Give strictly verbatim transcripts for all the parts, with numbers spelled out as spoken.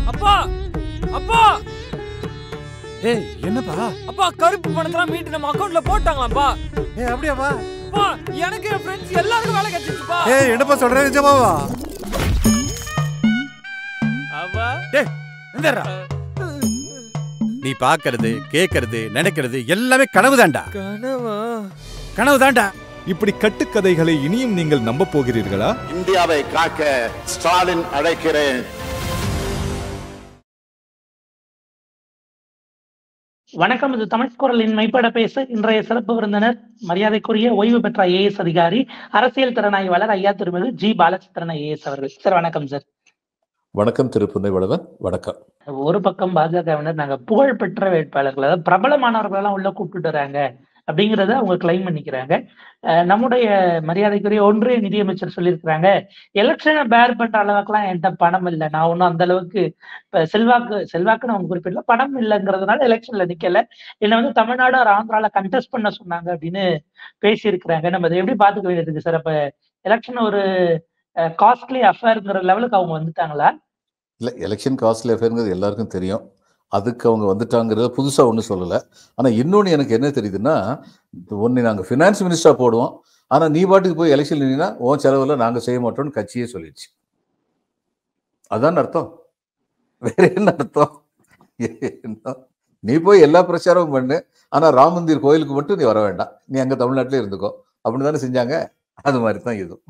அப்பா அப்பா ஏய் என்னப்பா? அப்பா கருப்பு பணத்தெல்லாம் மீட்டு நம்ம அக்கவுண்ட்ல போட்டாங்களாப்பா. ஏய் அப்படியாப்பா? அப்பா எனக்கு என் ஃப்ரெண்ட்ஸ் எல்லாருக்கும் வேலை கிடைச்சிருச்சுப்பா. ஏய் என்னப்பா சொல்ற நிஜமாவா? அப்பா டேய் எந்தடா? நீ பாக்குறது கேக்குறது நினைக்கிறது எல்லாமே கனவுதான்டா. கனவா? கனவுதான்டா. இப்படி கட்டுக்கதைகளை இனியும் நீங்கள் நம்ப போகிறீர்களா? இந்தியாவை காக்க ஸ்டாலின் அழைக்கிறேன். வணக்கம், இது தமிழ் குரலின் மெய்ப்பட பேசு. இன்றைய சிறப்பு விருந்தினர் மரியாதைக்குரிய ஓய்வு பெற்ற ஐஏஎஸ் அதிகாரி, அரசியல் திறனாய்வாளர் ஐயா திருமதி ஜி பாலச்சந்திரன் ஐஏஎஸ் அவர்கள். சார் வணக்கம் சார். வணக்கம் திரு புன்னைவளவன். வணக்கம். ஒரு பக்கம் பாஜகவினர் நாங்க புகழ்பெற்ற வேட்பாளர்கள், அதாவது பிரபலமானவர்கள் எல்லாம் உள்ள கூப்பிட்டு வராங்க அப்படிங்கறத அவங்க கிளைம் பண்ணிக்கிறாங்க. நம்முடைய மரியாதைக்குரிய ஒன்றிய நிதியமைச்சர் சொல்லியிருக்கிறாங்க, எலெக்ஷனை பேர் பண்ற அளவுக்குலாம் என்கிட்ட பணம் இல்லை, நான் ஒன்றும் அந்த அளவுக்கு செல்வாக்கு செல்வாக்குன்னு அவங்க குறிப்பிடல, பணம் இல்லைங்கிறதுனால எலெக்ஷன்ல நிக்கல, என்னை வந்து தமிழ்நாடு ஒரு ஆந்திரால கண்டெஸ்ட் பண்ண சொன்னாங்க அப்படின்னு பேசியிருக்கிறாங்க. நம்ம அதை எப்படி பாத்துக்க வேண்டியது சார்? அப்ப எலெக்ஷன் ஒரு காஸ்ட்லி அஃபேர்ங்கிற லெவலுக்கு அவங்க வந்துட்டாங்களா? இல்லை, எலெக்ஷன் காஸ்ட்லி அஃபேருங்கிறது எல்லாருக்கும் தெரியும். அதுக்கு அவங்க வந்துட்டாங்கிறத புதுசாக ஒன்றும் சொல்லலை. ஆனால் இன்னொன்று எனக்கு என்ன தெரியுதுன்னா, ஒன்று நாங்கள் ஃபினான்ஸ் மினிஸ்டராக போடுவோம், ஆனால் நீ பாட்டுக்கு போய் எலெக்ஷன் நின்னா உன் செலவில் நாங்கள் செய்ய மாட்டோம்னு கட்சியே சொல்லிடுச்சு. அதான் அர்த்தம். வேற என்ன அர்த்தம்? நீ போய் எல்லா பிரச்சாரமும் பண்ணு, ஆனால் ராம் மந்திர் கோயிலுக்கு மட்டும் நீ வர வேண்டாம், நீ அங்கே தமிழ்நாட்டிலே இருந்துக்கோ அப்படின்னு தானே செஞ்சாங்க. அது மாதிரி தான் இதுவும்.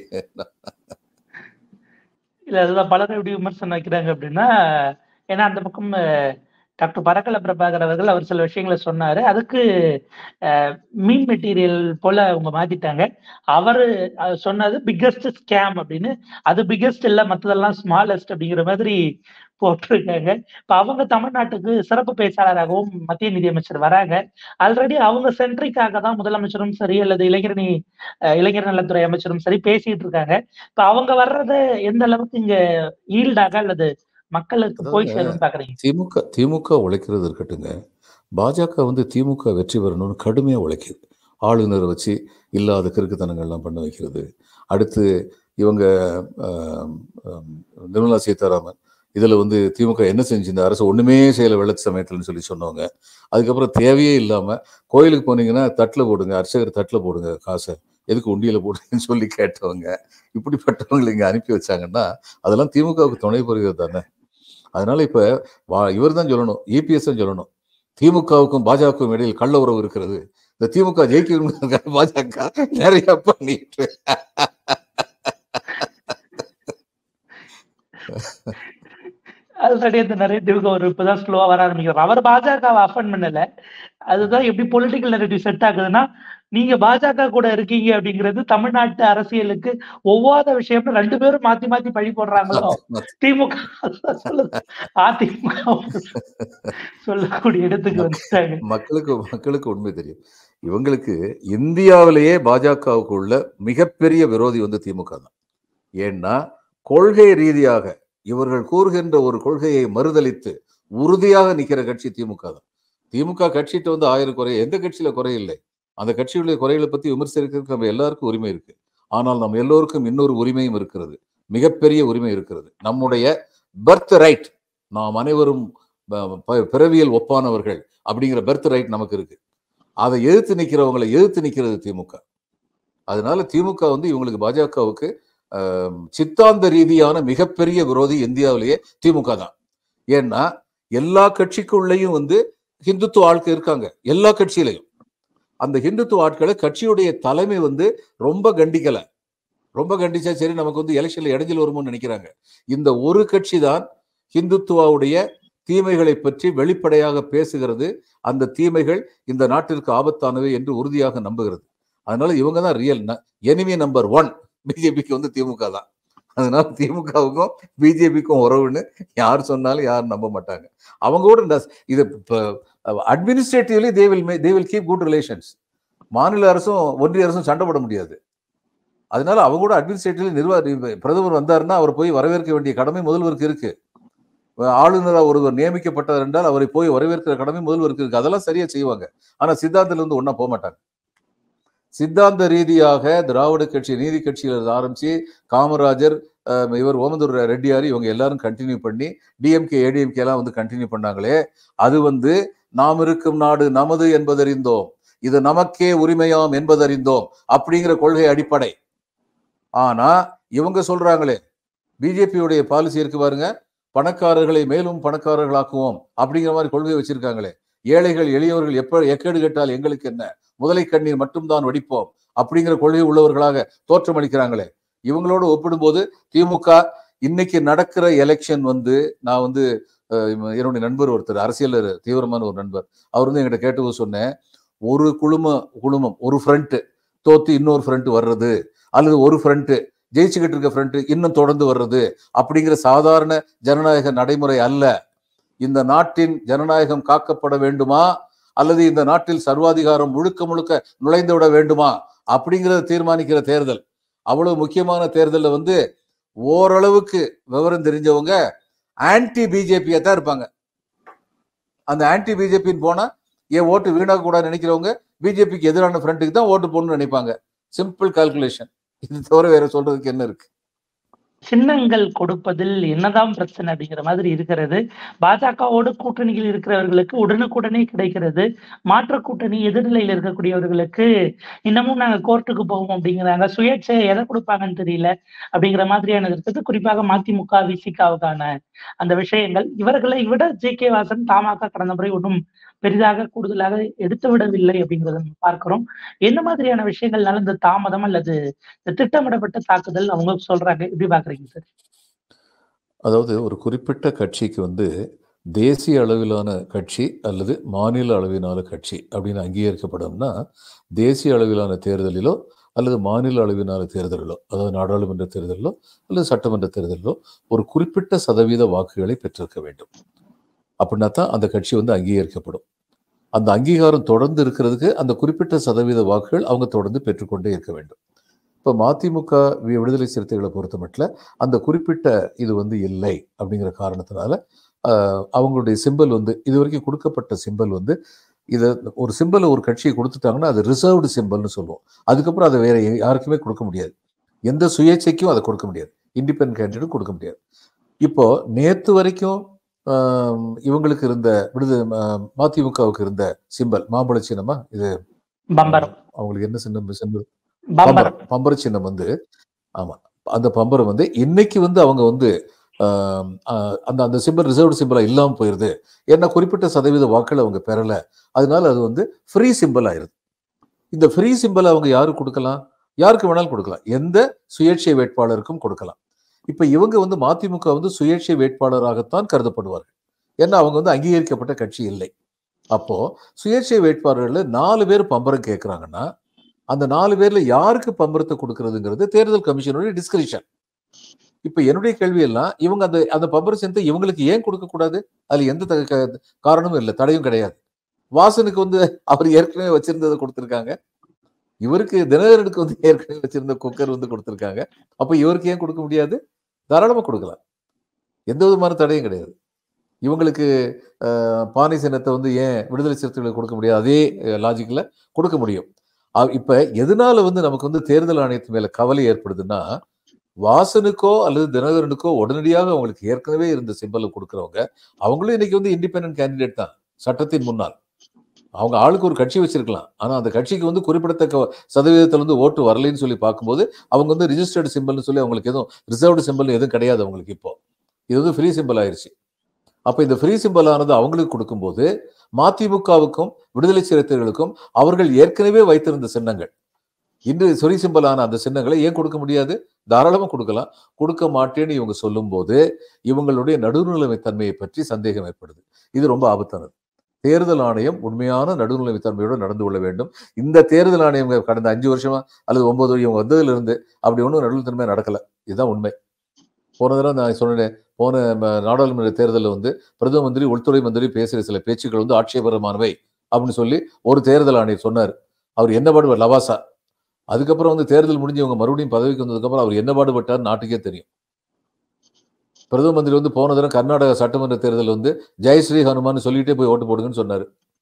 இல்ல அதுதான் பலரும் எப்படி விமர்சனம் வைக்கிறாங்க அப்படின்னா, ஏன்னா அந்த பக்கம் டாக்டர் பரக்கல பிரபாகர் அவர்கள் அவர் சில விஷயங்களை சொன்னாரு, அதுக்கு மீன் மெட்டீரியல் போல அவங்க மாத்திட்டாங்க. அவரு சொன்னது பிக்கஸ்ட் ஸ்கேம் அப்படின்னு, அது பிக்கஸ்ட் இல்ல மற்றதெல்லாம் ஸ்மாலஸ்ட் அப்படிங்கிற மாதிரி போட்டிருக்காங்க. இப்ப அவங்க தமிழ்நாட்டுக்கு சிறப்பு பேச்சாளராகவும் மத்திய நிதியமைச்சர் வராங்க. ஆல்ரெடி அவங்க சென்ட்ரிக்காக தான் முதலமைச்சரும் சரி அல்லது இளைஞரணி இளைஞர் நலத்துறை அமைச்சரும் சரி பேசிட்டு இருக்காங்க. இப்ப அவங்க வர்றத எந்த அளவுக்கு இங்க ஈல்டாக அல்லது மக்களுக்கு போய் சேரும் பாக்குறீங்க? திமுக திமுக உழைக்கிறது இருக்கட்டுங்க, பாஜக வந்து திமுக வெற்றி பெறணும்னு கடுமையா உழைக்குது. ஆளுநரை வச்சு இல்லாத கிறுக்குத்தனங்கள்லாம் பண்ண வைக்கிறது. அடுத்து இவங்க நிர்மலா சீதாராமன் இதில் வந்து திமுக என்ன செஞ்சு இந்த அரசு ஒன்றுமே செய்யலை வெள்ளத்து சமயத்துலன்னு சொல்லி சொன்னவங்க. அதுக்கப்புறம் தேவையே இல்லாமல் கோயிலுக்கு போனீங்கன்னா தட்டில் போடுங்க, அர்ச்சகர் தட்டில் போடுங்க காசை, எதுக்கு உண்டியில் போடுங்கன்னு சொல்லி கேட்டவங்க. இப்படிப்பட்டவங்களை இங்கே அனுப்பி வச்சாங்கன்னா அதெல்லாம் திமுகவுக்கு துணை புரிகிறது தானே. அதனால இப்போ வா இவர் தான் சொல்லணும், இபிஎஸ் தான் சொல்லணும், திமுகவுக்கும் பாஜகவுக்கும் இடையில் கள்ள உறவு இருக்கிறது, இந்த திமுக ஜெயிக்கணும் பாஜக நிறைய பண்ணிட்டு ஆல்ரெடி அந்த நரேட்டிவ்க்கு ஒரு இப்பதான் ஸ்லோவா வர ஆரம்பிக்கிறார். அவர் பாஜகவை அஃபெண்ட் பண்ணல, அதுதான் எப்படி பொலிட்டிக்கல் நரேட்டிவ் செட் ஆகுதுன்னா, நீங்க பாஜக கூட இருக்கீங்க அப்படிங்கிறது தமிழ்நாட்டு அரசியலுக்கு ஒவ்வாத விஷயம், ரெண்டு பேரும் மாத்தி மாத்தி பழி போடுறாங்களோ திமுக அதிமுக சொல்லக்கூடிய இடத்துக்கு வந்துட்டாங்க. மக்களுக்கு மக்களுக்கு உண்மை தெரியும். இவங்களுக்கு இந்தியாவிலேயே பாஜகவுக்கு உள்ள மிகப்பெரிய விரோதி வந்து திமுக தான். ஏன்னா கொள்கை ரீதியாக இவர்கள் கூறுகின்ற ஒரு கொள்கையை மறுதளித்து உறுதியாக நிற்கிற கட்சி திமுக தான். திமுக கட்சிட்டு வந்து ஆயிரம் குறை, எந்த கட்சியில குறை இல்லை. அந்த கட்சியுடைய குறைகளை பற்றி விமர்சிக்கிறதுக்கு நம்ம எல்லாருக்கும் உரிமை இருக்கு. ஆனால் நம்ம எல்லோருக்கும் இன்னொரு உரிமையும் இருக்கிறது, மிகப்பெரிய உரிமை இருக்கிறது. நம்முடைய பர்த் ரைட், நாம் அனைவரும் பிறவியல் ஒப்பானவர்கள் அப்படிங்கிற பர்த் ரைட் நமக்கு இருக்கு. அதை எதிர்த்து நிற்கிறவங்களை எதிர்த்து நிற்கிறது திமுக. அதனால திமுக வந்து இவங்களுக்கு பாஜகவுக்கு சித்தாந்த ரீதியான மிகப்பெரிய விரோதி இந்தியாவிலேயே திமுக தான். ஏன்னா எல்லா கட்சிக்குள்ளேயும் வந்து ஹிந்துத்துவ ஆட்கள் இருக்காங்க, எல்லா கட்சியிலையும். அந்த ஹிந்துத்துவ ஆட்களை கட்சியுடைய தலைமை வந்து ரொம்ப கண்டிக்கல, ரொம்ப கண்டிச்சா சரி நமக்கு வந்து எலெக்ஷன்ல இடைஞ்சல் வருமோன்னு நினைக்கிறாங்க. இந்த ஒரு கட்சி தான் ஹிந்துத்துவாவுடைய தீமைகளை பற்றி வெளிப்படையாக பேசுகிறது. அந்த தீமைகள் இந்த நாட்டிற்கு ஆபத்தானவை என்று உறுதியாக நம்புகிறது. அதனால இவங்க தான் ரியல் எனிமி நம்பர் ஒன். பிஜேபிக்கு வந்து திமுக தான். அதனால திமுகவுக்கும் பிஜேபிக்கும் உறவுன்னு யார் சொன்னாலும் யாரும் நம்ப மாட்டாங்க. அவங்க கூட இது administratively they will they will keep good relations. மாநில அரசும் ஒன்றிய அரசும் சண்டை போட முடியாது. அதனால அவங்க கூட அட்மினிஸ்ட்ரேட்டிவ்லி நிர்வாக பிரதமர் வந்தாருன்னா அவர் போய் வரவேற்க வேண்டிய கடமை முதல்வருக்கு இருக்கு. ஆளுநராக ஒருவர் நியமிக்கப்பட்டார் என்றால் அவரை போய் வரவேற்கிற கடமை முதல்வருக்கு இருக்கு. அதெல்லாம் சரியா செய்வாங்க. ஆனா சித்தாந்தத்துல இருந்து ஒன்னா போக மாட்டாங்க. சித்தாந்த ரீதியாக திராவிட கட்சி நீதி கட்சியில ஆரம்பிச்சு காமராஜர் இவர் ஓமந்தூர் ரெட்டியார் இவங்க எல்லாரும் கண்டினியூ பண்ணி டிஎம்கே ஏடிஎம்கே எல்லாம் வந்து கண்டினியூ பண்ணாங்களே, அது வந்து நாம் இருக்கும் நாடு நமது என்பதறிந்தோம், இது நமக்கே உரிமையாம் என்பதறிந்தோம் அப்படிங்கிற கொள்கை அடிப்படை. ஆனா இவங்க சொல்றாங்களே, பிஜேபியுடைய பாலிசி இருக்கு பாருங்க, பணக்காரர்களை மேலும் பணக்காரர்களாக்குவோம் அப்படிங்கிற மாதிரி கொள்கை வச்சிருக்காங்களே, ஏழைகள் எளியவர்கள் எப்ப எக்கேடு கேட்டால் எங்களுக்கு என்ன, முதலை கண்ணீர் மட்டும்தான் வடிப்போம் அப்படிங்கிற கொள்கை உள்ளவர்களாக தோற்றமளிக்கிறாங்களே. இவங்களோடு ஒப்பிடும்போது திமுக இன்னைக்கு நடக்கிற எலெக்ஷன் வந்து, நான் வந்து என்னுடைய நண்பர் ஒருத்தர் அரசியல் தீவிரமான ஒரு நண்பர், அவர் வந்து என்கிட்ட கேட்டு சொன்னேன், ஒரு குழும குழுமம் ஒரு ஃப்ரண்ட் தோத்து இன்னொரு ஃப்ரண்ட் வர்றது, அல்லது ஒரு ஃப்ரண்ட் ஜெயிச்சுக்கிட்டு இருக்க ஃப்ரண்ட் இன்னும் தொடர்ந்து வர்றது அப்படிங்கிற சாதாரண ஜனநாயக நடைமுறை அல்ல. இந்த நாட்டின் ஜனநாயகம் காக்கப்பட வேண்டுமா, அல்லது இந்த நாட்டில் சர்வாதிகாரம் முழுக்க முழுக்க நுழைந்து விட வேண்டுமா அப்படிங்கிறத தீர்மானிக்கிற தேர்தல். அவ்வளவு முக்கியமான தேர்தலில் வந்து ஓரளவுக்கு விவரம் தெரிஞ்சவங்க ஆன்டி பிஜேபியா தான் இருப்பாங்க. அந்த ஆன்டி பிஜேபின்னு போனா ஏன் ஓட்டு வீணாக கூட நினைக்கிறவங்க பிஜேபிக்கு எதிரான ஃப்ரண்ட்டுக்கு தான் ஓட்டு போடணும்னு நினைப்பாங்க. Simple calculation. இது தவிர வேற சொல்றதுக்கு என்ன இருக்கு? சின்னங்கள் கொடுப்பதில் என்னதான் பிரச்சனை அப்படிங்கிற மாதிரி இருக்கிறது. பாஜகவோடு கூட்டணியில் இருக்கிறவர்களுக்கு உடனுக்குடனே கிடைக்கிறது. மாற்று கூட்டணி எதிர்நிலையில் இருக்கக்கூடியவர்களுக்கு இன்னமும் நாங்க கோர்ட்டுக்கு போவோம் அப்படிங்கிறாங்க. சுயேட்சை எதை கொடுப்பாங்கன்னு தெரியல அப்படிங்கிற மாதிரியான இருக்கிறது. குறிப்பாக மதிமுக விசிகாவுக்கான அந்த விஷயங்கள், இவர்களை விட ஜே கே வாசன் தமாக கடந்த முறை ஒன்றும் பெரிதாக கூடுதலாக எடுத்து விடவில்லை அப்படிங்கிறத பார்க்கிறோம். என்ன மாதிரியான விஷயங்கள்னால இந்த தாமதம் அல்லது திட்டமிடப்பட்ட தாக்குதல் அவங்க சொல்றாங்க, எப்படி பாக்குறீங்க சார்? அதாவது ஒரு குறிப்பிட்ட கட்சிக்கு வந்து தேசிய அளவிலான கட்சி அல்லது மாநில அளவிலான கட்சி அப்படின்னு அங்கீகரிக்கப்படும்னா, தேசிய அளவிலான தேர்தலிலோ அல்லது மாநில அளவிலான தேர்தலிலோ, அதாவது நாடாளுமன்ற தேர்தலிலோ அல்லது சட்டமன்ற தேர்தலிலோ ஒரு குறிப்பிட்ட சதவீத வாக்குகளை பெற்றிருக்க வேண்டும். அப்படின்னா தான் அந்த கட்சி வந்து அங்கீகரிக்கப்படும். அந்த அங்கீகாரம் தொடர்ந்து இருக்கிறதுக்கு அந்த குறிப்பிட்ட சதவீத வாக்குகள் அவங்க தொடர்ந்து பெற்றுக்கொண்டே இருக்க வேண்டும். இப்போ மதிமுக விடுதலை சிறுத்தைகளை பொறுத்த மட்டும் அந்த குறிப்பிட்ட இது வந்து இல்லை அப்படிங்கிற காரணத்தினால அவங்களுடைய சிம்பல் வந்து இது வரைக்கும் கொடுக்கப்பட்ட சிம்பல் வந்து, இதை ஒரு சிம்பலை ஒரு கட்சியை கொடுத்துட்டாங்கன்னா அது ரிசர்வ்டு சிம்பல்னு சொல்லுவோம். அதுக்கப்புறம் அதை வேற யாருக்குமே கொடுக்க முடியாது. எந்த சுயேட்சைக்கும் அதை கொடுக்க முடியாது. இண்டிபெண்டன்ட் கேண்டிடேட்டும் கொடுக்க முடியாது. இப்போ நேற்று வரைக்கும் இவங்களுக்கு இருந்த விடுதலை மதிமுகவுக்கு இருந்த சிம்பல் மாம்பழ சின்னமா, இது அவங்களுக்கு என்ன சின்னம்? சின்னம் பம்பரம். பம்பர சின்னம் வந்து, ஆமா, அந்த பம்பரம் வந்து இன்னைக்கு வந்து அவங்க வந்து அந்த அந்த சிம்பல் ரிசர்வ்டு சிம்பிளா இல்லாமல் போயிருது. ஏன்னா குறிப்பிட்ட சதவீத வாக்கள் அவங்க பெறல. அதனால அது வந்து ஃப்ரீ சிம்பிள் ஆயிருது. இந்த ஃப்ரீ சிம்பிள் அவங்க யாருக்கு கொடுக்கலாம்? யாருக்கு வேணாலும் கொடுக்கலாம். எந்த சுயேட்சை வேட்பாளருக்கும் கொடுக்கலாம். இப்ப இவங்க வந்து மதிமுக வந்து சுயேட்சை வேட்பாளராகத்தான் கருதப்படுவார்கள். ஏன்னா அவங்க வந்து அங்கீகரிக்கப்பட்ட கட்சி இல்லை. அப்போ சுயேட்சை வேட்பாளர்கள் நாலு பேர் பம்பரம் கேட்கிறாங்கன்னா அந்த நாலு பேர்ல யாருக்கு பம்பரத்தை கொடுக்கறதுங்கிறது தேர்தல் கமிஷனுடைய டிஸ்கிரிப்ஷன். இப்ப என்னுடைய கேள்வி எல்லாம், இவங்க அந்த அந்த பம்பர சின்னத்தை இவங்களுக்கு ஏன் கொடுக்க கூடாது? அதுல எந்த காரணமும் இல்லை, தடையும் கிடையாது. வாசனுக்கு வந்து அவர் ஏற்கனவே வச்சிருந்ததை கொடுத்திருக்காங்க. இவருக்கு தினகரனுக்கு வந்து ஏற்கனவே வச்சிருந்த குக்கர் வந்து கொடுத்திருக்காங்க. அப்ப இவருக்கு ஏன் கொடுக்க முடியாது? தாராளமா கொடுக்கலாம். எந்த விதமான தடையும் கிடையாது. இவங்களுக்கு பானை சின்னத்தை வந்து ஏன் விடுதலை சிறுத்தைகளுக்கு கொடுக்க முடியாது? அதே லாஜிக்ல கொடுக்க முடியும். இப்ப எதனால வந்து நமக்கு வந்து தேர்தல் ஆணையத்து மேல கவலை ஏற்படுதுன்னா, வாசனுக்கோ அல்லது தினகரனுக்கோ உடனடியாக அவங்களுக்கு ஏற்கனவே இருந்த சிம்பலை கொடுக்குறவங்க அவங்களும் இன்னைக்கு வந்து இண்டிபெண்டன்ட் கேண்டிடேட் தான் சட்டத்தின் முன்னால். அவங்க ஆளுக்கு ஒரு கட்சி வச்சிருக்கலாம். ஆனா அந்த கட்சிக்கு வந்து குறிப்பிடத்தக்க சதவீதத்தில் வந்து ஓட்டு வரலைன்னு சொல்லி பார்க்கும்போது அவங்க வந்து ரிஜிஸ்டர்டு சிம்பிள்னு சொல்லி அவங்களுக்கு எதுவும் ரிசர்வ்டு சிம்பிள் எதுவும் கிடையாது அவங்களுக்கு. இப்போ இது வந்து ஃப்ரீ சிம்பிள் ஆயிடுச்சு. அப்ப இந்த ஃப்ரீ சிம்பிள் ஆனது அவங்களுக்கு கொடுக்கும்போது மதிமுகவுக்கும் விடுதலை சிறுத்தைகளுக்கும் அவர்கள் ஏற்கனவே வைத்திருந்த சின்னங்கள், இன்று சொறி சிம்பலான அந்த சின்னங்களை ஏன் கொடுக்க முடியாது? தாராளமா கொடுக்கலாம். கொடுக்க மாட்டேன்னு இவங்க சொல்லும் போது இவங்களுடைய நடுநிலைமை தன்மையை பற்றி சந்தேகம் ஏற்படுது. இது ரொம்ப ஆபத்தானது. தேர்தல் ஆணையம் உண்மையான நடுநிலைமை தன்மையோடு நடந்து கொள்ள வேண்டும். இந்த தேர்தல் ஆணையம் கடந்த அஞ்சு வருஷமா அல்லது ஒன்பது வருஷம் இவங்க வந்ததுல இருந்து அப்படி ஒன்றும் நடுநிலைமை நடக்கல. இதுதான் உண்மை. போன தடவை நான் சொன்னேன், போன நாடாளுமன்ற தேர்தலில் வந்து பிரதம மந்திரி உள்துறை மந்திரி பேசுகிற சில பேச்சுக்கள் வந்து ஆட்சேபகரமானவை அப்படின்னு சொல்லி ஒரு தேர்தல் ஆணையர் சொன்னார். அவர் என்ன பாடுவார்? லவாசா. அதுக்கப்புறம் வந்து தேர்தல் முடிஞ்சு இவங்க மறுபடியும் பதவிக்கு வந்ததுக்கப்புறம் அவர் என்ன பாடுபட்டார் நாட்டுக்கே தெரியும். பிரதம மந்திரி வந்து போன தடவை கர்நாடக சட்டமன்ற தேர்தல் வந்து ஜெயஸ்ரீ ஹனுமான் சொல்லிட்டே போய் ஓட்டு போடுங்கன்னு சொன்னாரு.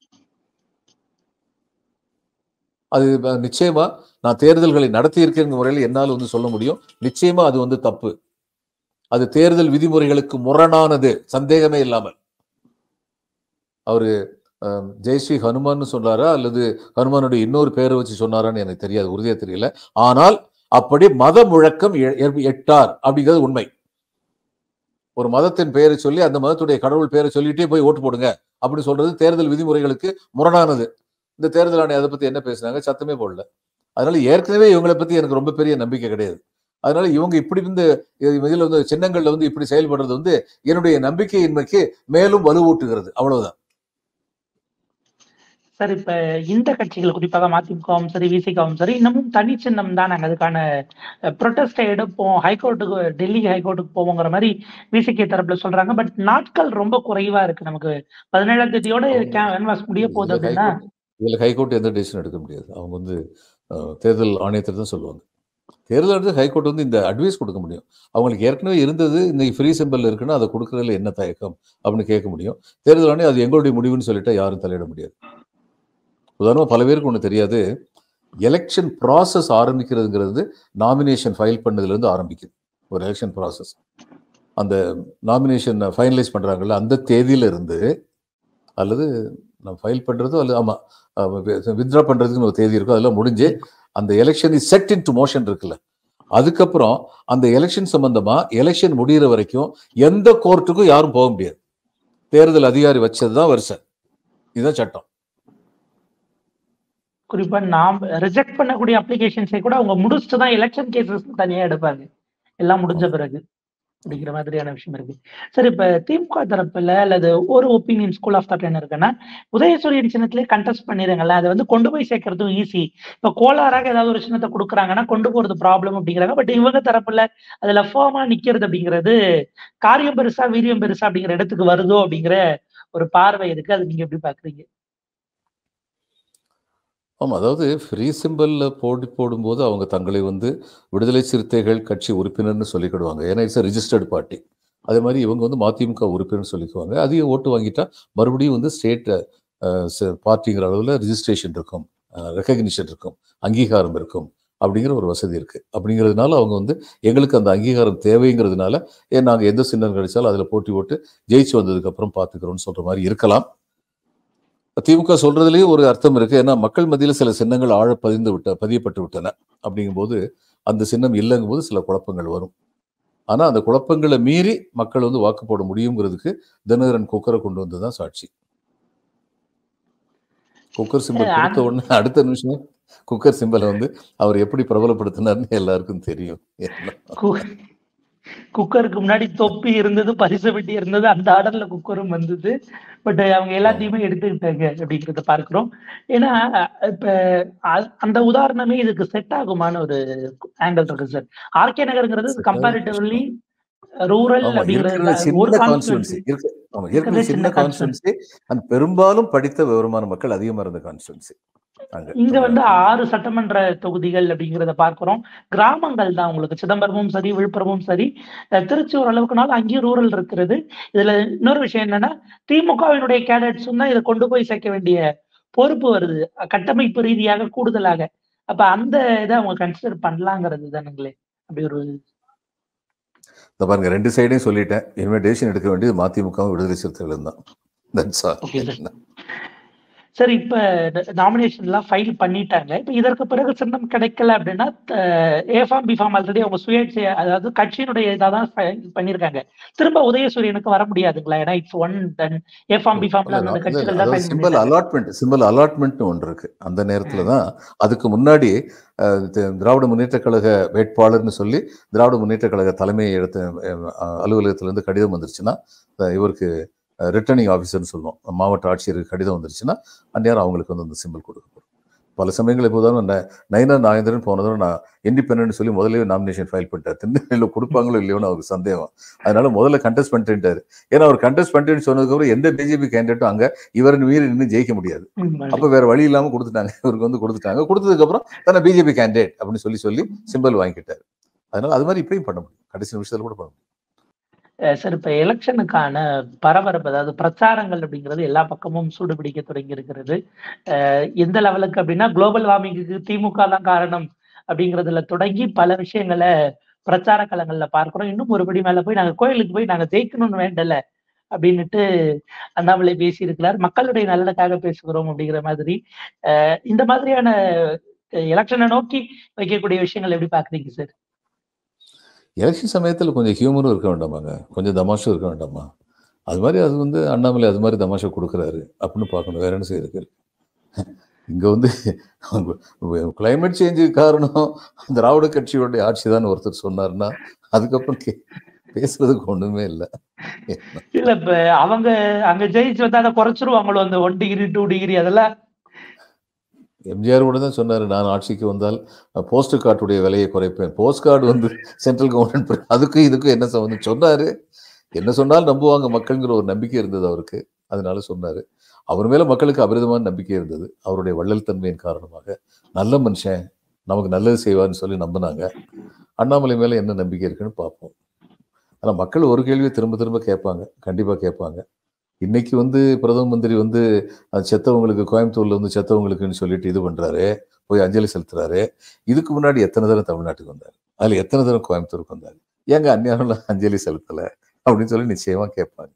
அது நிச்சயமா நான் தேர்தல்களை நடத்தி இருக்கிற முறையில் என்னால் வந்து சொல்ல முடியும். நிச்சயமா அது வந்து தப்பு. அது தேர்தல் விதிமுறைகளுக்கு முரணானது, சந்தேகமே இல்லாமல். அவரு ஜெய்ஸ்ரீ ஹனுமான் சொன்னாரா அல்லது ஹனுமானுடைய இன்னொரு பேரை வச்சு சொன்னாரான்னு எனக்கு தெரியாது, உறுதியா தெரியல. ஆனால் அப்படி மத முழக்கம் எட்டார் அப்படிங்கிறது உண்மை. ஒரு மதத்தின் பெயரை சொல்லி அந்த மதத்துடைய கடவுள் பெயரை சொல்லிட்டே போய் ஓட்டு போடுங்க அப்படி சொல்றது தேர்தல் விதிமுறைகளுக்கு முரணானது. இந்த தேர்தல் ஆணையம் அதை பத்தி என்ன பேசுனாங்க? சத்தமே போடல. அதனால ஏற்கனவே இவங்களை பத்தி எனக்கு ரொம்ப பெரிய நம்பிக்கை கிடையாது. அதனால இவங்க இப்படி இருந்து இதுல வந்து சின்னங்கள்ல வந்து இப்படி செயல்படுறது வந்து என்னுடைய நம்பிக்கையின்மைக்கு மேலும் வலுவூட்டுகிறது, அவ்வளவுதான். சார், இப்ப இந்த கட்சிகள் குறிப்பாக மதிமுகவும் சரி விசிகாவும் சரி இன்னமும் தனி சின்னம் தான் நாங்கள் அதுக்கான ப்ரொட்டஸ்டை எடுப்போம், ஹைகோர்ட்டுக்கு டெல்லி ஹைகோர்ட்டுக்கு போவோங்கிற மாதிரி விசிகே தரப்புல சொல்றாங்க. பட் நாட்கள் ரொம்ப குறைவா இருக்கு. நமக்கு பதினேழாம் தேதியோட கேன்வாஸ் முடிய போகுது அப்படின்னா இதுல ஹைகோர்ட் எந்த டிசிஷன் எடுக்க முடியாது. அவங்க வந்து தேர்தல் ஆணையத்தை தான் சொல்லுவாங்க. தேர்தல் ஆணையத்தில் ஹைகோர்ட் வந்து இந்த அட்வைஸ் கொடுக்க முடியும். அவங்களுக்கு ஏற்கனவே இருந்தது இன்னைக்கு ஃப்ரீ சிம்பிள் இருக்குன்னா அதை கொடுக்கறதுல என்ன தயக்கம் அப்படின்னு கேட்க முடியும். தேர்தல் ஆணையம் அது எங்களுடைய முடிவுன்னு சொல்லிட்டா யாரும் தலையிட முடியாது. உதாரணமாக பல பேருக்கு ஒன்று தெரியாது, எலெக்ஷன் ப்ராசஸ் ஆரம்பிக்கிறதுங்கிறது நாமினேஷன் ஃபைல் பண்ணதுலேருந்து ஆரம்பிக்குது. ஒரு எலெக்ஷன் ப்ராசஸ் அந்த நாமினேஷன் ஃபைனலைஸ் பண்ணுறாங்கல்ல அந்த தேதியிலிருந்து, அல்லது நம்ம ஃபைல் பண்ணுறதோ அல்லது ஆமாம் வித்ட்ரா பண்ணுறதுக்குன்னு ஒரு தேதி இருக்கும், அதெல்லாம் முடிஞ்சு அந்த election is set into motion இருக்குல்ல, அதுக்கப்புறம் அந்த எலெக்ஷன் சம்பந்தமாக எலெக்ஷன் முடிகிற வரைக்கும் எந்த கோர்ட்டுக்கும் யாரும் போக முடியாது. தேர்தல் அதிகாரி வச்சது தான் வருஷம், இதுதான் சட்டம். குறிப்பா நாம் ரிஜெக்ட் பண்ணக்கூடிய அப்ளிகேஷன்ஸை கூட அவங்க முடிச்சுட்டு தான் எலெக்ஷன் கேசஸ் தனியா எடுப்பாங்க, எல்லாம் முடிஞ்ச பிறகு அப்படிங்கிற மாதிரியான விஷயம் இருக்கு. சரி, இப்ப திமுக தரப்புல அல்லது ஒரு ஒப்பீனியன் ஸ்கூல் ஆஃப் தாட் என்ன இருக்குன்னா, உதயசூரியன் சின்னத்திலே கண்டெஸ்ட் பண்ணிருங்கல்ல, அதை வந்து கொண்டு போய் சேர்க்கறதும் ஈஸி. இப்ப கோளாறாக ஏதாவது ஒரு சின்னத்தை கொடுக்குறாங்கன்னா கொண்டு போறது ப்ராப்ளம் அப்படிங்கிறாங்க. பட் இவங்க தரப்புல அதுல ஃபோமா நிக்கிறது அப்படிங்கிறது காரியம் பெருசா வீரியம் பெருசா அப்படிங்கிற இடத்துக்கு வருதோ அப்படிங்கிற ஒரு பார்வை இருக்கு. அது நீங்க எப்படி பாக்குறீங்க? ஆமாம், அதாவது ஃப்ரீ சிம்பிளில் போட்டி போடும்போது அவங்க தங்களை வந்து விடுதலை சிறுத்தைகள் கட்சி உறுப்பினர்னு சொல்லிக்கிடுவாங்க. ஏன்னா இட்ஸ் ரிஜிஸ்டர்டு பார்ட்டி. அதே மாதிரி இவங்க வந்து மதிமுக உறுப்பினர் சொல்லிக்குவாங்க. அதிக ஓட்டு வாங்கிட்டா மறுபடியும் வந்து ஸ்டேட் பார்ட்டிங்கிற அளவில் ரிஜிஸ்ட்ரேஷன் இருக்கும், ரெக்கக்னிஷன் இருக்கும், அங்கீகாரம் இருக்கும் அப்படிங்கிற ஒரு வசதி இருக்குது. அப்படிங்கிறதுனால அவங்க வந்து எங்களுக்கு அந்த அங்கீகாரம் தேவைங்கிறதுனால ஏன் நாங்கள் எந்த சின்னம் கிடைச்சாலும் அதில் போட்டி போட்டு ஜெயிச்சு வந்ததுக்கப்புறம் பார்த்துக்கிறோன்னு சொல்கிற மாதிரி இருக்கலாம். திமுக சொல்றதுலேயும் ஒரு அர்த்தம் இருக்கு. ஏன்னா மக்கள் மத்தியில் சில சின்னங்கள் ஆழ பதிந்து விட்ட பதியப்பட்டு விட்டன. அப்படிங்கும்போது அந்த சின்னம் இல்லைங்கும் போது சில குழப்பங்கள் வரும். ஆனால் அந்த குழப்பங்களை மீறி மக்கள் வந்து வாக்கு போட முடியுங்கிறதுக்கு தினகரன் குக்கரை கொண்டு வந்ததுதான் சாட்சி. குக்கர் சிம்பல் கொடுத்த உடனே அடுத்த நிமிஷம் குக்கர் சிம்பலை வந்து அவர் எப்படி பிரபலப்படுத்தினார்னு எல்லாருக்கும் தெரியும். குக்கருக்கு முன்னாடி தொப்பி இருந்தது, பரிசு பெட்டி இருந்தது, அந்த ஆர்டர்ல குக்கரும் வந்தது. பட் அவங்க எல்லாத்தையுமே எடுத்துக்கிட்டாங்க அப்படிங்கிறத பார்க்கிறோம். ஏன்னா இப்ப அந்த உதாரணமே இதுக்கு செட் ஆகுமான ஒரு ஆங்கிள் இருக்கு சார். ஆர்கே நகர்ங்கிறது கம்பேரிட்டிவ்லி ரூரல் பெரும்பாலும் படித்த விவரமான மக்கள் அதிகமா இருந்த கான்ஸ்டிட்யூன்சி. இங்க வந்து ஆறு சட்டமன்ற தொகுதிகள் அப்படிங்கிறத பார்க்கிறோம். கிராமங்கள் தான் உங்களுக்கு சிதம்பரமும் சரி விழுப்புரமும் சரி, திருச்சி ஓரளவுக்குனாலும் அங்கேயும் ரூரல் இருக்கிறது. இதுல இன்னொரு விஷயம் என்னன்னா, திமுகவினுடைய கேடட்ஸும் தான் இதை கொண்டு போய் சேர்க்க வேண்டிய பொறுப்பு வருது கட்டமைப்பு ரீதியாக கூடுதலாக. அப்ப அந்த இதை அவங்க கன்சிடர் பண்ணலாங்கிறது தானுங்களே. அப்படி ஒரு பாருங்க, ரெண்டு சைடையும் சொல்லிட்டேன். இனிமே டெசிஷன் எடுக்க வேண்டியது மதிமுக விடுதலை சிறுத்தைகள் தான். சரி, இப்ப நாமினேஷன் எல்லாம் ஃபைல் பண்ணிட்டாங்க. இப்ப இதற்கு பிறகு சின்னம் கிடைக்கல அப்படின்னா ஏஃபார்ம் பிஃபார்ம் ஆல்ரெடி அவங்க சுயேட்சை, அதாவது கட்சியினுடைய இதான் பண்ணிருக்காங்க. திரும்ப உதயசூரியனுக்கு வர முடியாதுங்களா? ஏன்னா இட்ஸ் ஒன் டன் ஏஃபார்ம் பிஃபார்ம்ல அந்த கட்சிகள் தான் சிம்பிள் அலாட்மெண்ட் சிம்பிள் அலாட்மெண்ட் ஒன்று இருக்கு. அந்த நேரத்துல தான் அதுக்கு முன்னாடி திராவிட முன்னேற்ற கழக வேட்பாளர்னு சொல்லி திராவிட முன்னேற்ற கழக தலைமை எடுத்த அலுவலகத்திலிருந்து கடிதம் வந்துருச்சுன்னா இவருக்கு ரிட்டர்னிங் ஆஃபீஸர்னு சொல்லுவோம், மாவட்ட ஆட்சியருக்கு கடிதம் வந்துருச்சுன்னா அந்நேரம் அவங்களுக்கு வந்து அந்த சிம்பிள் கொடுக்கப்படும். பல சமயங்கள் இப்போதான் நயினா நாகேந்திரன் போனதும் நான் இண்டிபெண்டன்ட் சொல்லி முதல்ல நாமினேஷன் ஃபைல் பண்ணிட்டார். திருநெல்வேலியில் கொடுப்பாங்களோ இல்லையோன்னு அவருக்கு சந்தேகம். அதனால முதல்ல கண்டெஸ்ட் பண்ணிட்டாரு. ஏன்னா அவர் கண்டெஸ்ட் பண்ணிட்டு சொன்னதுக்கப்புறம் எந்த பிஜேபி கேண்டிடேட்டும் அங்கே இவரின் மீறி நின்று ஜெயிக்க முடியாது. அப்போ வேற வழி இல்லாமல் கொடுத்துட்டாங்க. இவருக்கு வந்து கொடுத்துட்டாங்க. கொடுத்ததுக்கப்புறம் தானே பிஜேபி கேண்டிடேட் அப்படின்னு சொல்லி சொல்லி சிம்பிள் வாங்கிக்கிட்டாரு. அதனால அது மாதிரி இப்பயும் பண்ண முடியும், கடைசி நிமிஷத்தில் கூட பண்ண முடியும். சார், இப்ப எலெக்ஷனுக்கான பரபரப்பு, அதாவது பிரச்சாரங்கள் அப்படிங்கிறது எல்லா பக்கமும் சூடுபிடிக்க தொடங்கி இருக்கிறது. எந்த லெவலுக்கு அப்படின்னா குளோபல் வார்மிங்குக்கு திமுக தான் காரணம் அப்படிங்கிறதுல தொடங்கி பல விஷயங்களை பிரச்சார களங்கள்ல பார்க்கிறோம். இன்னும் ஒருபடி மேல போய் நாங்க கோயிலுக்கு போய் நாங்க ஜெயிக்கணும்னு வேண்டல அப்படின்னுட்டு அண்ணாமலை பேசியிருக்கிறார். மக்களுடைய நலனுக்காக பேசுகிறோம் அப்படிங்கிற மாதிரி. அஹ் இந்த மாதிரியான எலெக்ஷனை நோக்கி வைக்கக்கூடிய விஷயங்கள் எப்படி பாக்குறீங்க சார்? எலெக்ஷன் சமயத்தில் கொஞ்சம் ஹியூமரும் இருக்க வேண்டாமாங்க, கொஞ்சம் தமாஷும் இருக்க வேண்டாமா? அது மாதிரி அது வந்து அண்ணாமலை அது மாதிரி தமாஷா கொடுக்குறாரு அப்படின்னு பார்க்கணும். வேற என்ன செய்யறதுக்கு? இங்கே வந்து கிளைமேட் சேஞ்சுக்கு காரணம் திராவிட கட்சியோடைய ஆட்சி தான் ஒருத்தர் சொன்னார்னா அதுக்கப்புறம் கே பேசுறதுக்கு ஒண்ணுமே இல்லை. இல்ல இப்ப அவங்க அங்க ஜெயிச்சு வந்து அதை குறைச்சிருவாங்களோ, அந்த ஒன் டிகிரி டூ டிகிரி அதெல்லாம். எம்ஜிஆர் கூட தான் சொன்னார், நான் ஆட்சிக்கு வந்தால் போஸ்ட் கார்டுடைய விலையை குறைப்பேன். போஸ்ட் கார்டு வந்து சென்ட்ரல் கவர்மெண்ட், அதுக்கும் இதுக்கும் என்ன சம்பந்தம் சொன்னார். என்ன சொன்னாலும் நம்புவாங்க மக்கள்ங்கிற ஒரு நம்பிக்கை இருந்தது அவருக்கு, அதனால சொன்னார். அவர் மேலே மக்களுக்கு அபரிதமான நம்பிக்கை இருந்தது. அவருடைய வள்ளல் தன்மையின் காரணமாக நல்ல மனுஷன், நமக்கு நல்லது செய்வார்னு சொல்லி நம்பினாங்க. அண்ணாமலை மேலே என்ன நம்பிக்கை இருக்குன்னு பார்ப்போம். ஆனால் மக்கள் ஒரு கேள்வியை திரும்ப திரும்ப கேட்பாங்க, கண்டிப்பாக கேட்பாங்க. இன்னைக்கு வந்து பிரதம மந்திரி வந்து செத்தவங்களுக்கு கோயம்புத்தூர்ல வந்து செத்தவங்களுக்குன்னு சொல்லிட்டு இது பண்றாரு, போய் அஞ்சலி செலுத்துறாரு. இதுக்கு முன்னாடி எத்தனை தடவை தமிழ்நாட்டுக்கு வந்தாரு, அதுல எத்தனை தடவை கோயம்புத்தூருக்கு வந்தாரு, ஏங்க அந்நியாரம் அஞ்சலி செலுத்தல அப்படின்னு சொல்லி நிச்சயமா கேட்பாங்க.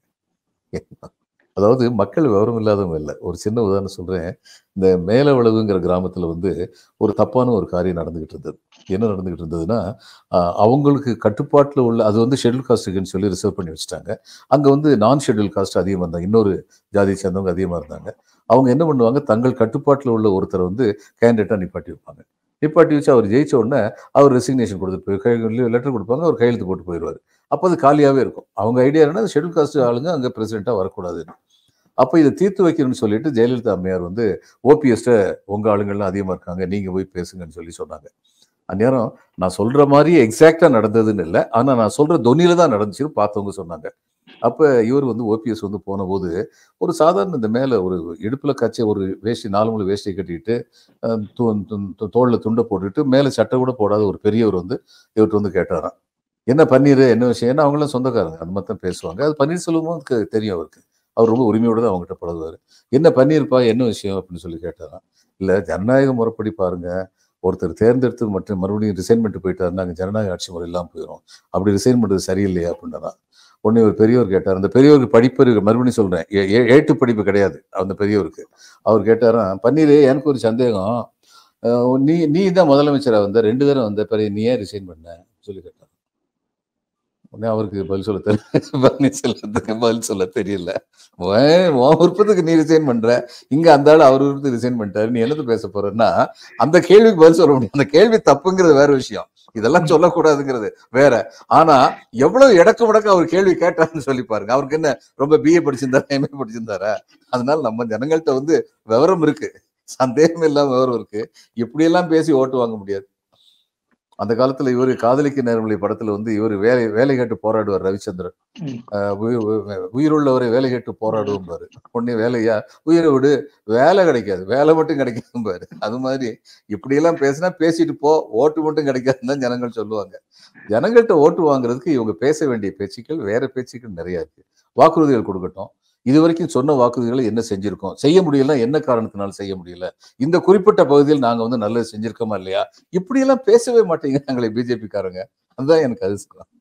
அதாவது மக்கள் விவரம் இல்லாதவங்க இல்லை. ஒரு சின்ன உதாரணம் சொல்றேன். இந்த மேலவளவுங்கிற கிராமத்துல வந்து ஒரு தப்பான ஒரு காரியம் நடந்துகிட்டு இருந்தது. என்ன நடந்துகிட்டு இருந்ததுன்னா, அவங்களுக்கு கட்டுப்பாட்டில் உள்ள அது வந்து ஷெட்யூல் காஸ்ட்டுக்குன்னு சொல்லி ரிசர்வ் பண்ணி வச்சுட்டாங்க. அங்க வந்து நான் ஷெட்யூல் காஸ்ட் அதிகமாக இருந்தாங்க, இன்னொரு ஜாதியை சேர்ந்தவங்க அதிகமாக இருந்தாங்க. அவங்க என்ன பண்ணுவாங்க, தங்கள் கட்டுப்பாட்டில் உள்ள ஒருத்தரை வந்து கேண்டிடேட்டாக நிப்பாட்டி வைப்பாங்க. நிப்பாட்டி வச்சு அவர் ஜெயிச்ச உடனே அவர் ரெசிக்னேஷன் கொடுத்துட்டு போய் லெட்டர் கொடுப்பாங்க, அவர் கையெழுத்து போட்டு போயிடுவார். அப்போ அது காலியாகவே இருக்கும். அவங்க ஐடியா என்னன்னா ஷெட்யூல் காஸ்ட் ஆளுங்க அங்கே பிரசிடென்ட்டாக வரக்கூடாதுன்னு. அப்போ இதை தீர்த்து வைக்கணும்னு சொல்லிட்டு ஜெயலலிதா அம்மையார் வந்து ஓபிஎஸ்ட உங்கள் ஆளுங்கள்லாம் அதிகமாக இருக்காங்க, நீங்கள் போய் பேசுங்கன்னு சொல்லி சொன்னாங்க. அந்நேரம் நான் சொல்கிற மாதிரி எக்ஸாக்டாக நடந்ததுன்னு இல்லை, ஆனால் நான் சொல்கிற தொனியில தான் நடந்துச்சுன்னு பார்த்தவங்க சொன்னாங்க. அப்போ இவர் வந்து ஓபிஎஸ் வந்து போன போது ஒரு சாதாரண இந்த மேலே ஒரு இடுப்பில் கச்சை ஒரு வேஷ்டி நாலு மூணு வேஷ்டியை கட்டிக்கிட்டு தோளில் துண்டை போட்டுக்கிட்டு மேலே சட்டை கூட போடாத ஒரு பெரியவர் வந்து இவர்கிட்ட வந்து கேட்டாராம், என்ன பன்னீர் என்ன விஷயம்? ஏன்னா அவங்களாம் சொந்தக்காரங்க, அது மாதிரி தான் பேசுவாங்க. அது பன்னீர்செல்வமும் தெரியும் அவருக்கு, அவர் ரொம்ப உரிமையோடு தான் அவங்ககிட்ட பழகுவார். என்ன பண்ணியிருப்பா, என்ன விஷயம் அப்படின்னு சொல்லி கேட்டாராம். இல்லை, ஜனநாயக முறைப்படி பாருங்க, ஒருத்தர் தேர்ந்தெடுத்து மற்றும் மறுபடியும் ரிசைன் பண்ணிட்டு போயிட்டாருன்னா அங்கே ஜனநாயக ஆட்சி முறை இல்லாமல் போயிடும், அப்படி ரிசைன் பண்ணுறது சரியில்லையா அப்படின்னா. உடனே ஒரு பெரியவர் கேட்டார், அந்த பெரியவருக்கு படிப்பு மறுபடியும் சொல்கிறேன், ஏட்டு படிப்பு கிடையாது அந்த பெரியவருக்கு. அவர் கேட்டாராம், பன்னீர் எனக்கு ஒரு சந்தேகம், நீ நீ தான் முதலமைச்சராக வந்த, ரெண்டு தடவை வந்த பிறகு நீ ஏன் ரிசைன் பண்ண சொல்லி கேட்டார். உடனே அவருக்கு பதில் சொல்ல தெரியல, பன்னீர்செல்வத்துக்கு பதில் சொல்ல தெரியல. உன் விருப்பத்துக்கு நீ ரிசைன் பண்ற, இங்க அந்த ஆள் அவர் விருப்பத்துக்கு ரிசைன் பண்ணிட்டாரு, நீ என்னது பேச போறன்னா அந்த கேள்விக்கு பதில் சொல்ல முடியும். அந்த கேள்வி தப்புங்கிறது வேற விஷயம், இதெல்லாம் சொல்லக்கூடாதுங்கிறது வேற. ஆனா எவ்வளவு இடக்கு முடக்க அவர் கேள்வி கேட்டாருன்னு சொல்லி பாருங்க. அவருக்கு என்ன ரொம்ப பிஏ படிச்சிருந்தாரா, எம்ஏ படிச்சிருந்தாரா? அதனால நம்ம ஜனங்கள்கிட்ட வந்து விவரம் இருக்கு, சந்தேகம் இல்லாம விவரம் இருக்கு. இப்படியெல்லாம் பேசி ஓட்டு வாங்க முடியாது. அந்த காலத்துல இவரு காதலிக்க நேரமலை படத்துல வந்து இவர் வேலை வேலை கேட்டு போராடுவார் ரவிச்சந்திரன். உயிருள்ளவரை வேலை கேட்டு போராடுவோம் பாரு. உடனே வேலையா, உயிரை விடு, வேலை கிடைக்காது, வேலை மட்டும் கிடைக்காது பாரு. அது மாதிரி இப்படியெல்லாம் பேசினா பேசிட்டு போ, ஓட்டு மட்டும் கிடைக்காதுன்னு தான் ஜனங்கள் சொல்லுவாங்க. ஜனங்கள்கிட்ட ஓட்டு வாங்குறதுக்கு இவங்க பேச வேண்டிய பேச்சுக்கள் வேற பேச்சுக்கள் நிறைய இருக்கு. வாக்குறுதிகள் கொடுக்கட்டும், இது வரைக்கும் சொன்ன வாக்குறுதிகளை என்ன செஞ்சிருக்கோம், செய்ய முடியல என்ன காரணத்தினால செய்ய முடியல, இந்த குறிப்பிட்ட பகுதியில் நாங்க வந்து நல்லது செஞ்சிருக்கோமா இல்லையா, இப்படி எல்லாம் பேசவே மாட்டேங்க நாங்களே பிஜேபி காரங்க. அதுதான் எனக்கு அதிர்ஷ்டம்.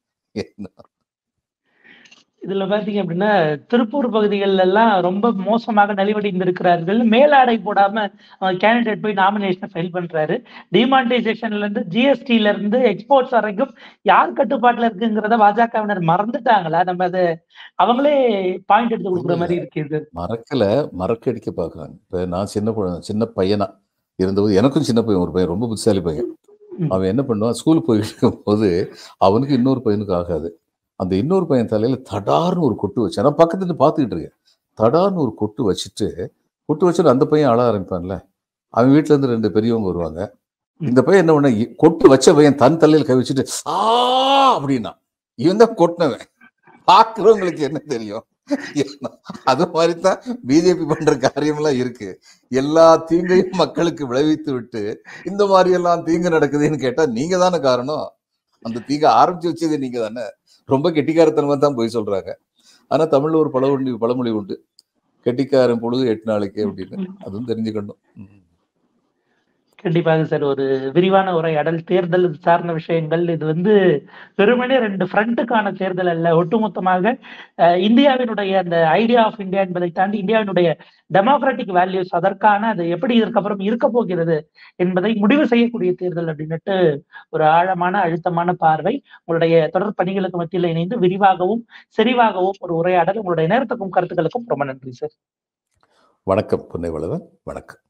இதுல பாத்தீங்க அப்படின்னா திருப்பூர் பகுதிகள் எல்லாம் ரொம்ப மோசமாக நலிவடைந்திருக்கிறார்கள். மேலாடை போடாம கேண்டிடேட் போய் நாமினேஷன் ஃபைல் பண்றாரு. டிமானிட்டைசேஷன்ல இருந்து ஜிஎஸ்டில இருந்து எக்ஸ்போர்ட்ஸ் வரைக்கும் யார் கட்டுப்பாட்டுல இருக்குங்கிறத பாஜகவினர் மறந்துட்டாங்களா? நம்ம அதை அவங்களே பாயிண்ட் எடுத்து கொடுக்குற மாதிரி இருக்குது. மறக்கல, மறக்கடிக்க பாக்குறாங்க. இப்ப நான் சின்ன சின்ன பையனா இருந்தபோது, எனக்கும் சின்ன பையன் ஒரு பையன் ரொம்ப புத்திசாலி பையன். அவன் என்ன பண்ணுவான், ஸ்கூல் போயிட்டு இருக்கும் போது அவனுக்கு இன்னொரு பையனுக்கு ஆகாது. அந்த இன்னொரு பையன் தலையில தடார்னு ஒரு கொட்டு வச்சு, நான் பக்கத்துல பார்த்துக்கிட்டு இருக்கேன், தடார்னு ஒரு கொட்டு வச்சுட்டு கொட்டு வச்சுட்டு அந்த பையன் அழ ஆரம்பிப்பான்ல, அவன் வீட்டுல இருந்து ரெண்டு பெரியவங்க வருவாங்க. இந்த பையன் என்ன பண்ண, கொட்டு வச்ச பையன் தன் தலையில கை வச்சுட்டு ஆ அப்படின்னா, இவன் தான் கொட்டினவன். பாக்குறவங்களுக்கு என்ன தெரியும்? அது மாதிரிதான் பிஜேபி பண்ற காரியம்லாம் இருக்கு. எல்லா தீங்கையும் மக்களுக்கு விளைவித்து விட்டு இந்த மாதிரி எல்லாம் தீங்கு நடக்குதுன்னு கேட்டா நீங்க தானே காரணம். அந்த தீங்க ஆரம்பிச்சு வச்சது நீங்க தானே. ரொம்ப கெட்டிக்காரத்தனமா தான் போய் சொல்றாங்க. ஆனா தமிழ்ல ஒரு பழமொழி பழமொழி உண்டு, கெட்டிக்காரன் பொழுது எட்டு நாளைக்கு அப்படின்னு. அதுவும் தெரிஞ்சுக்கணும். கண்டிப்பாக சார். ஒரு விரிவான உரையாடல், தேர்தல் சார்ந்த விஷயங்கள். இது வந்து வெறுமனே ரெண்டு ஃப்ரண்ட்டுக்கான தேர்தல் அல்ல. ஒட்டுமொத்தமாக அ இந்தியாவினுடைய அந்த ஐடியா ஆஃப் இந்தியா என்பதை தாண்டி இந்தியாவினுடைய டெமோக்ராட்டிக் வேல்யூஸ், அதற்கான அது எப்படி இதற்கப்புறம் இருக்க போகிறது என்பதை முடிவு செய்யக்கூடிய தேர்தல் அப்படின்னுட்டு ஒரு ஆழமான, அழுத்தமான பார்வை. உங்களுடைய தொடர் பணிகளுக்கு மத்தியில இணைந்து விரிவாகவும், செறிவாகவும் ஒரு உரையாடல். உங்களுடைய நேரத்துக்கும் கருத்துக்களுக்கும் ரொம்ப நன்றி சார். வணக்கம் பொன்னை வளவன். வணக்கம்.